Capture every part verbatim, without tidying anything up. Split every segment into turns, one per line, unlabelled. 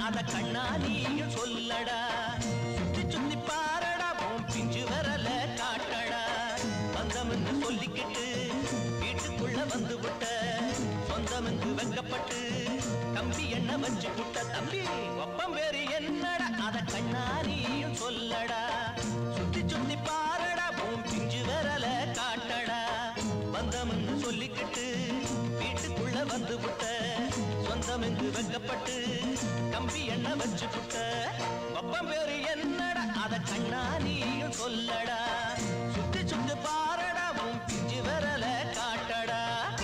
அத கண்ணா நீயும் சொல்லடா. சுத்தி சுத்தி பாரடா உன் பிஞ்சு வரல காட்டடா. வந்தமென்று சொல்லிக்கிட்டு வீட்டுக்குள்ள வந்து விட்ட சொந்தமென்று வெக்கப்பட்டு தம்பி என்ன வச்சு புட்ட. தம்பி ஒப்பம் வேறு என்னடா அத கண்ணா நீயும் சொல்லடா. சுத்தி சுத்தி பாரடா உன் பிஞ்சு வரல காட்டடா. வந்தமென்று சொல்லிக்கிட்டு வீட்டுக்குள்ள வந்து விட்ட சொந்தமென்று வெக்கப்பட்டு தம்பி என்ன வச்சு புட்ட. ஒப்பம் வேறு என்னடா அத கண்ணா நீயும் சொல்லடா. சுத்தி சுத்தி பாரடா உன் பிஞ்சு வரல காட்டடா.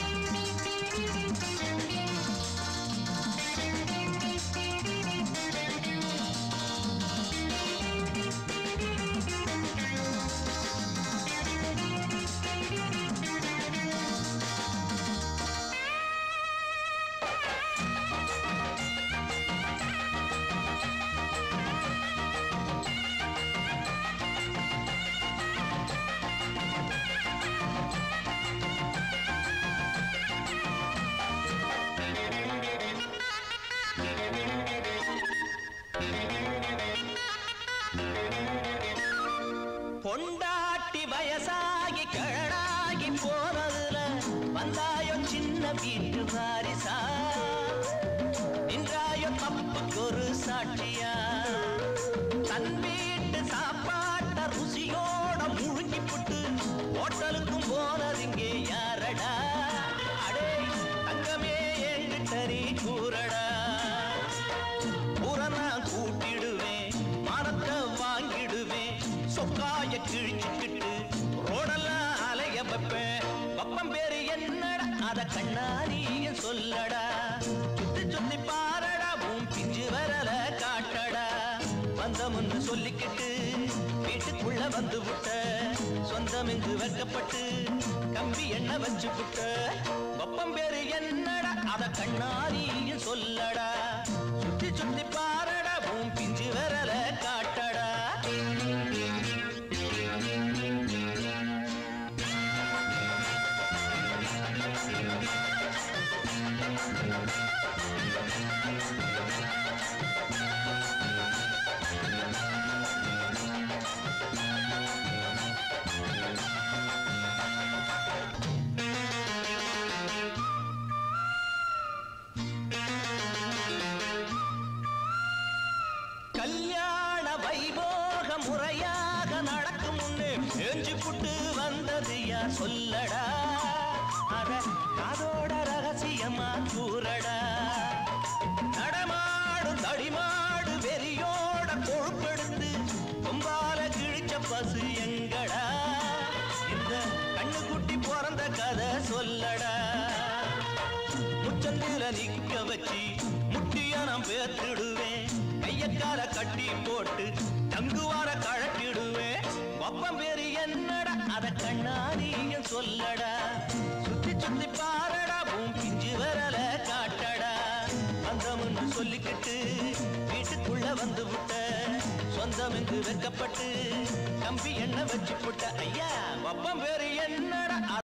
பொண்டாட்டி வயசாகி கழடாகி போனதுல வந்தாயோ சின்ன வீட்டு வாரிசா. நின்றாயோ தப்புக்கு ஒரு சாட்சியா. தன் வீட்டு சாப்பாட்ட ருசியோட முழுங்கி புட்டு ஹோட்டலுக்கும் போனதிங்கே யாரடா. அடே தங்கமே என்கிட்ட நீ கூறடா. புறனா கூட்டிடுவேன் மரத்தை வாங்கிடுவேன் சொக்காய கிழிச்சுக்கிட்டு ரோடெல்லாம் அலைய வைப்பேன். பப்பம் பேரு என்னடா அத கண்ணாரியும் சொல்லடா. சுத்தி சுத்தி பாரடா உன் பிஞ்சு வரல காட்டடா. வந்தமுன்னு சொல்லிக்கிட்டு வீட்டுக்குள்ள வந்து விட்ட சொந்தம் என்று வெக்கப்பட்டு கம்பி என்ன வச்சு புட்ட. பப்பம் பேரு என்னடா அத கண்ணாரியும் சொல்லடா. சுத்தி சுத்தி பாரடா உன் பிஞ்சு வரல காட்டடா. கல்யாண வைபோக முறையாக நடக்கும் முன்னே பேஞ்சு புட்டு வந்தது யா சொல்லடா. அத அதோட ரகசியமா கூறடா. நடமாடு தடிமாடு வெறியோட கொழுப்பெடுத்து கொம்பால கிழிச்ச பசு எங்கடா. இந்த கண்ணுக்குட்டி பிறந்த கதை சொல்லடா. முச்சந்தில நிக்க வச்சு முட்டிய நான் பேத்திடுவேன். கையக்கால கட்டி போட்டு தங்குவார கழட்டிடுவேன். ஒப்பம் பேரு என்னடா அத கண்ணாரியும் சொல்லடா. சுத்தி சுத்தி பாரடா உன் பிஞ்சு வரல காட்டடா. வந்தமுன்னு சொல்லிக்கிட்டு வீட்டுக்குள்ள வந்து விட்ட சொந்தம் என்று வெக்கப்பட்டு கம்பி என்ன வச்சு புட்ட. ஐயா ஒப்பம் பேரு என்னடா